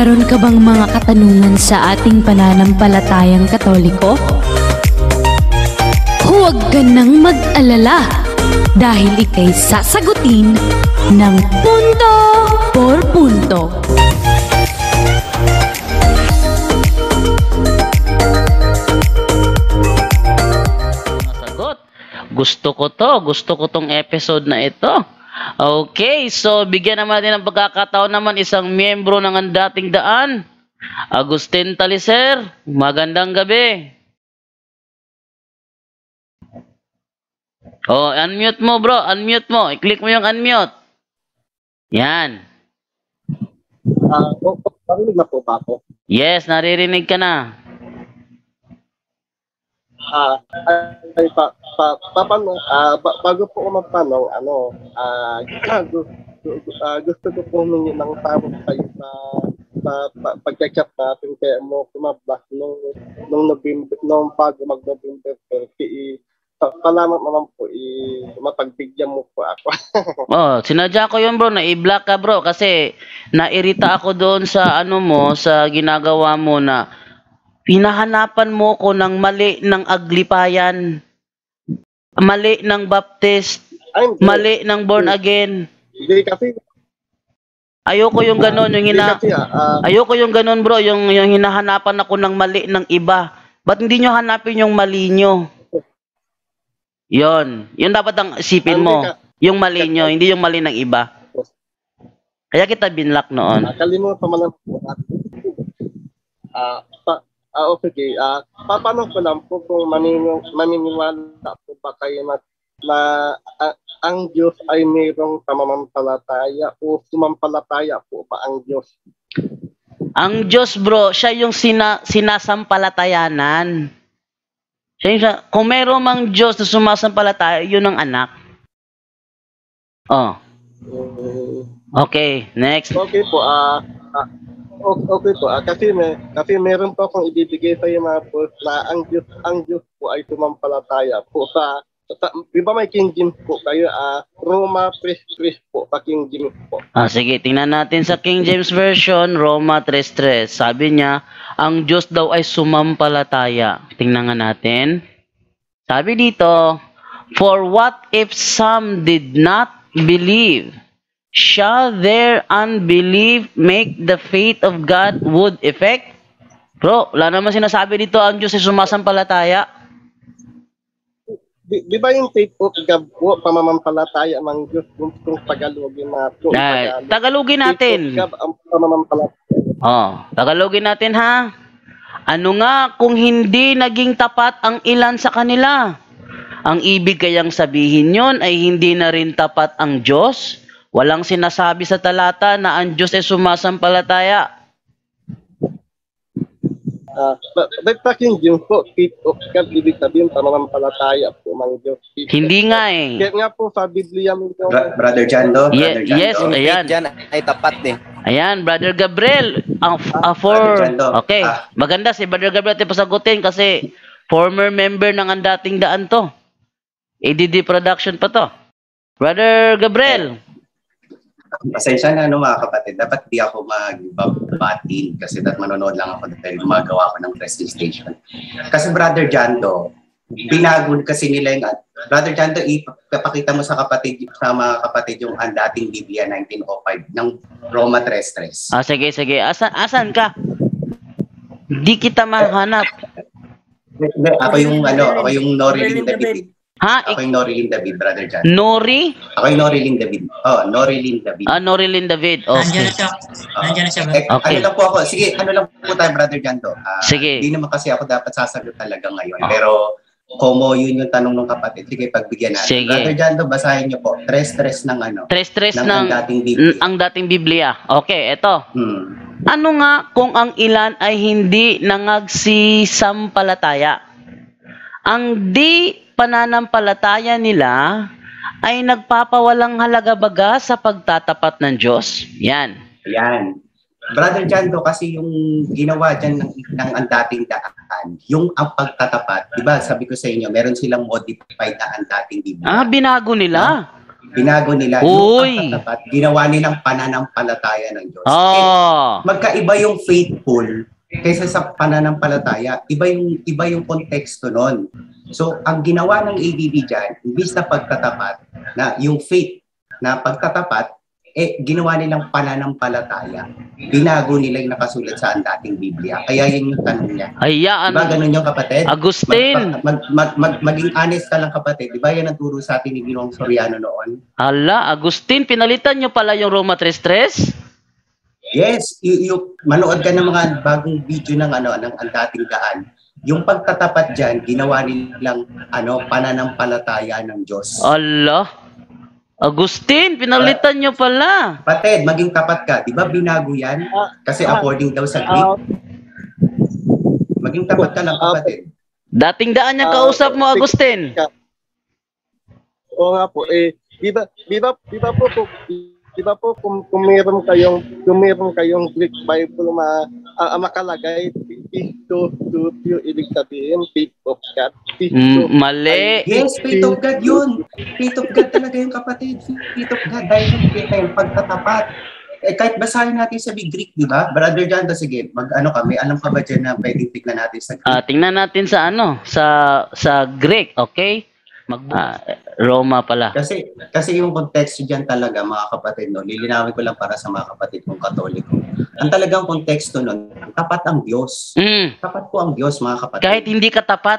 Meron ka bang mga katanungan sa ating pananampalatayang Katoliko? Huwag ka nang mag-alala dahil ika'y sasagutin ng punto por punto. Masagot. Gusto ko tong episode na ito. Okay, so bigyan naman natin ng pagkakataon naman isang miyembro ng Ang Dating Daan. Agustin Taliser, magandang gabi. Oh, unmute mo bro, unmute mo. I-click mo yung unmute. Yan. Narinig na po ba ako? Yes, naririnig ka na. Bago po ako magtanong, gusto ko po humingi ng tawag kayo sa pagka-chat natin kaya mo kumablas nung bago mag-November 30. Salamat naman po, mapagbigyan mo po ako. Oh, sinadya ko yun bro, na-i-block ka bro kasi nairita ako doon sa sa ginagawa mo na pinahanapan mo ko ng mali ng aglipayan, mali ng baptist, mali ng born again. Hindi kasi ayoko yung ganon, ayoko yung ganon bro, yung hinahanapan ako ng mali ng iba. Ba't hindi nyo hanapin yung mali nyo? Yun dapat ang isipin mo, yung mali nyo, hindi yung mali ng iba. Kaya kita binlock noon. Kalimutan mo lang po. Okay. Paano ko lang po kung maniniwala po ba kayo na ang Diyos ay mayroong pamamampalataya o sumampalataya po ba ang Diyos? Ang Diyos bro, siya yung sinasampalatayanan. Kung mayroong mang Diyos na sumasampalataya, yun ang anak. Oh. Okay, next. Okay po. Okay po. Kasi meron po akong ibibigay sa iyo na po na ang Diyos po ay sumampalataya po sa di ba may King James po kayo? Roma 3:3 po sa King James po. Sige, tingnan natin sa King James Version, Roma 3:3. Sabi niya, ang Diyos daw ay sumampalataya. Tingnan nga natin. Sabi dito, for what if some did not believe? Shall their unbelief make the faith of God would effect? Bro, wala naman sinasabi dito ang Diyos ay sumasampalataya. Di ba yung faith of God po, pamamampalataya ng Diyos kung Tagalogin natin? Tagalogin natin. Faith of God ang pamamampalataya. Tagalogin natin ha. Ano nga kung hindi naging tapat ang ilan sa kanila? Ang ibig kayang sabihin yon ay hindi na rin tapat ang Diyos? Walang sinasabi sa talata na ang Diyos ay sumasampalataya. King James po, faith of God, ibig sabihin pamamampalataya po ng Diyos. Hindi nga eh. Kaya nga po sa Biblia mo Brother Jando, yes, ayan. Diyan ay tapat eh. Ayan, Brother Gabriel. Okay, maganda si Brother Gabriel natin pasagutin kasi former member ng Ang Dating Daan to. ADD Production pa to. Brother Gabriel. Pasensya na mga kapatid, dapat di ako magbabatin kasi manonood lang ako dahil gumagawa ako ng wrestling station. Kasi Brother Jando, binago kasi nila yung Brother Jando, ipapakita mo sa mga kapatid yung Ang Dating Biblia 1905 ng Roma 3:3. Sige. Asan ka? Di kita mahanap. Ako yung Norilyn David. Ako yung Norilyn David, Brother Jando. Nori? Ako yung Norilyn David. Norilyn David. Norilyn David. Okay. Nandiyan na siya. Okay. Ano lang po ako. Sige, ano lang po tayo, Brother Jando. Sige. Hindi naman kasi ako dapat sasagot talaga ngayon. Pero Como yun yung tanong ng kapatid. Sige, pagbigyan natin. Sige. Brother Jando, basahin niyo po. Tres-tres ng Tres-tres ng ang dating Biblia. Ang dating Biblia. Okay, eto. Ano nga kung ang ilan ay hindi nangagsisampalataya? Ang di pananampalataya nila ay nagpapawalang halaga baga sa pagtatapat ng Diyos. Yan. Yan. Brother Jando, kasi yung ginawa dyan ng ang dating daan, yung ang pagtatapat, di ba sabi ko sa inyo, meron silang modified na ang dating Biblia. Binago nila. Binago nila Uy! yung pagtatapat, ginawa nilang pananampalataya ng Diyos. Oh. Magkaiba yung faithful kaysa sa pananampalataya. Iba yung konteksto nun. So, ang ginawa ng ADB dyan, imbis na pagtatapat, na yung faith na pagtatapat, ginawa nilang pananampalataya. Binago nila yung nakasulat sa dating Biblia. Kaya yun yung tanong niya. Ayan. Diba ganun yung kapatid? Agustin. Maging honest ka lang kapatid. Diba yan ang turo sa atin ni Ginoong Soriano noon? Hala, Agustin, pinalitan nyo pala yung Roma 3:3? Yes, manood ka ng mga bagong video ng ng ang dating daan. Yung pagtatapat diyan, ginawa nilang pananampalataya ng Diyos. Hala. Agustin, pinalitan nyo pala. Kapatid, maging tapat ka. 'Di ba binago 'yan? Kasi according daw sa Greek. Maging tapat ka lang kapatid. Dating daan niya kausap mo, Agustin. Oo nga po. Di ba po kung meron kayong Greek Bible makalagay to ibig sabihin faith of God. Mali. Yes, faith of God yun. Faith of God talaga yung kapatid. Faith of God dahil yung pagtatapat. Kahit basahin natin sa Big Greek, di ba? Brother John, sige, kami, alam ka ba dyan na pwedeng tignan natin sa Greek? Tingnan natin sa Greek, okay? Roma pala. Kasi yung konteksto diyan talaga mga kapatid no, lilinawin ko lang para sa mga kapatid kong Katoliko. Ang talagang konteksto nun, tapat ang Diyos. Tapat po ang Diyos mga kapatid. Kahit hindi ka tapat.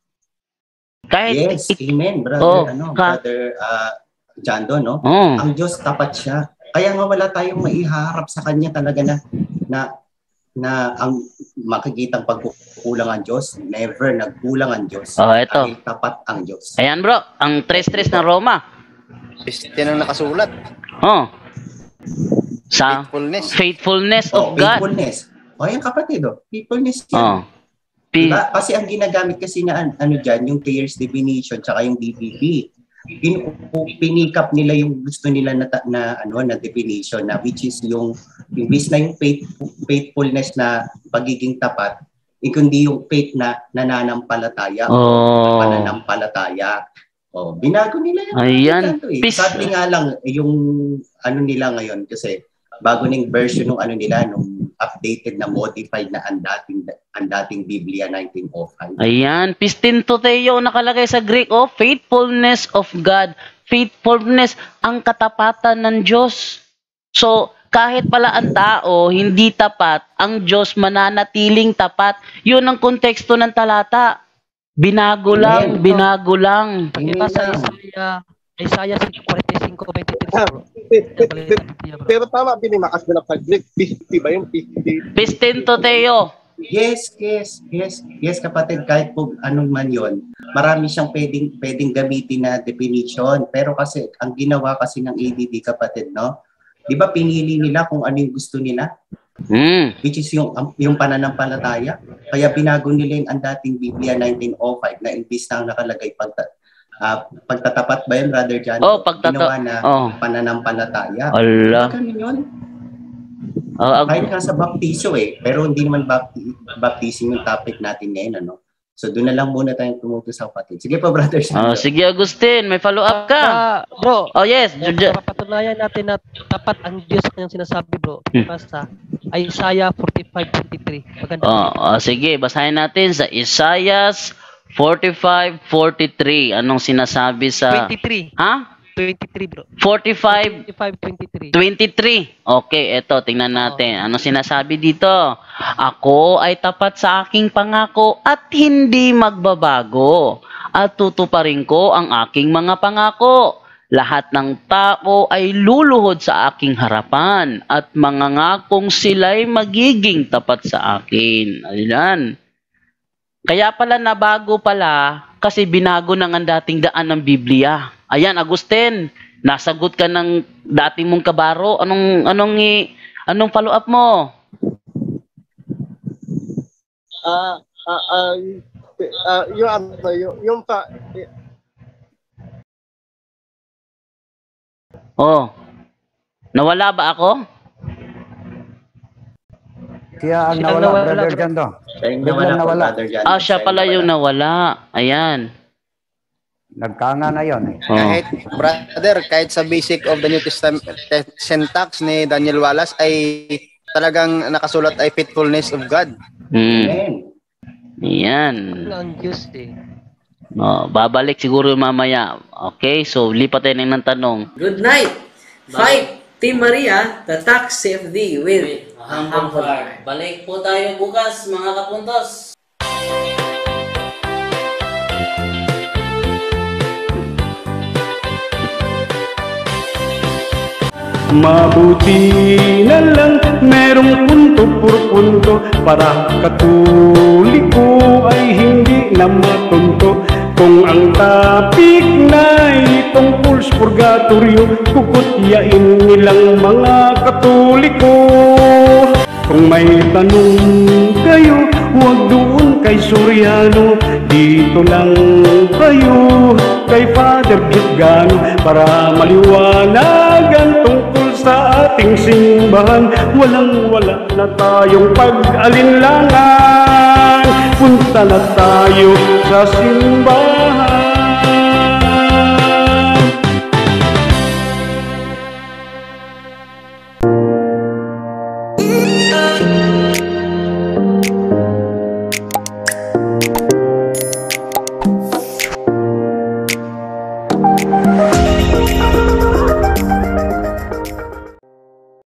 Yes, amen, brother. Brother Jando, no? Ang Diyos tapat siya. Kaya nga wala tayong maiharap sa kanya talaga na ang makikitang pagkukulang ang Diyos, never nagkulang ang Diyos. Ito. Dahil tapat ang Diyos. Ayan bro, ang 3:3 ng Roma. Yan ang nakasulat. Sa faithfulness of God. Faithfulness. Ayan kapatid, faithfulness yan. Diba? Kasi ang ginagamit kasi na dyan, yung Thayer's definition tsaka yung DPP. Pinikap nila yung gusto nila na definition na which is yung imbis na yung faithfulness na pagiging tapat, kundi yung faith na nananampalataya o pananampalataya. Binago nila yung ayan. Sadly nga lang yung nila ngayon kasi bago ning version ng nung updated na modified na ang dating Biblia 1905. Ayan, pistinto Theo nakalagay sa Greek, faithfulness of God. Faithfulness, ang katapatan ng Diyos. So, kahit pala ang tao hindi tapat, ang Diyos mananatiling tapat. Yun ang konteksto ng talata. Binago lang, binago lang. Pakita sa Isaiah 45:23 bro. Pero tama din makas na sa Greek. Ba yung Pistinto Theo. Yes kapatid, kahit po anong man yon, marami siyang pwedeng gamitin na definition, pero kasi ang ginawa kasi ng ADD kapatid, no, di ba pinili nila kung ano yung gusto nila, which is yung pananampalataya, kaya binago nila yung ang dating Biblia 1905 na imbis na nakalagay pagtatapat ba yun, Brother John? Ginawa na pananampalataya. Allah. Ganun yun. Kahit nga sa baptiso pero hindi naman baptism yung topic natin ngayon, So doon na lang muna tayong tumuto sa kapatid. Sige po, Brother John. Sige, Agustin, may follow-up ka. Bro. Yes. Papatunayan natin na tapat ang Diyos kanyang sinasabi, bro. Basta Isaiah 45:23. Maganda. Sige, basahin natin sa Isaiah 45:43. Anong sinasabi sa 23. 23 bro. 23. Okay, eto, tingnan natin. Ano sinasabi dito? Ako ay tapat sa aking pangako at hindi magbabago. At tutuparin ko ang aking mga pangako. Lahat ng tao ay luluhod sa aking harapan at mangangakong sila'y magiging tapat sa akin. Ayan. Kaya pala nabago pala kasi binago ng ang dating daan ng Biblia. Ayan, Agustin, nasagot ka ng dating mong kabaro. Anong follow-up mo? Nawala ba ako? Siya ang nawala, Brother Jando. Siya yung nawala. Siya pala yung nawala. Ayan. Nagkanga na yon. Oh. Kahit, brother, kahit sa basic of the New Testament syntax ni Daniel Wallace ay talagang nakasulat ay faithfulness of God. Amen. Yan. Ang Diyos eh. Oh, babalik siguro mamaya. Okay, so lipat tayo ng tanong. Good night. Fight Team Maria, the tax safe thee with humble heart. Balik po tayo bukas mga kapuntos. Mabuti na lang merong punto por punto para Katoliko ay hindi na matunto. Kung ang topic na tungkol sa purgatorio, kukutyain nilang mga Katoliko. Kung may tanong kayo, huwag doon kay Soriano, dito lang kayo kay Father Gitgano para maliwanagan tungkol sa ating simbahan. Walang-wala na tayong pag-alinlangan, punta na tayo sa simbahan.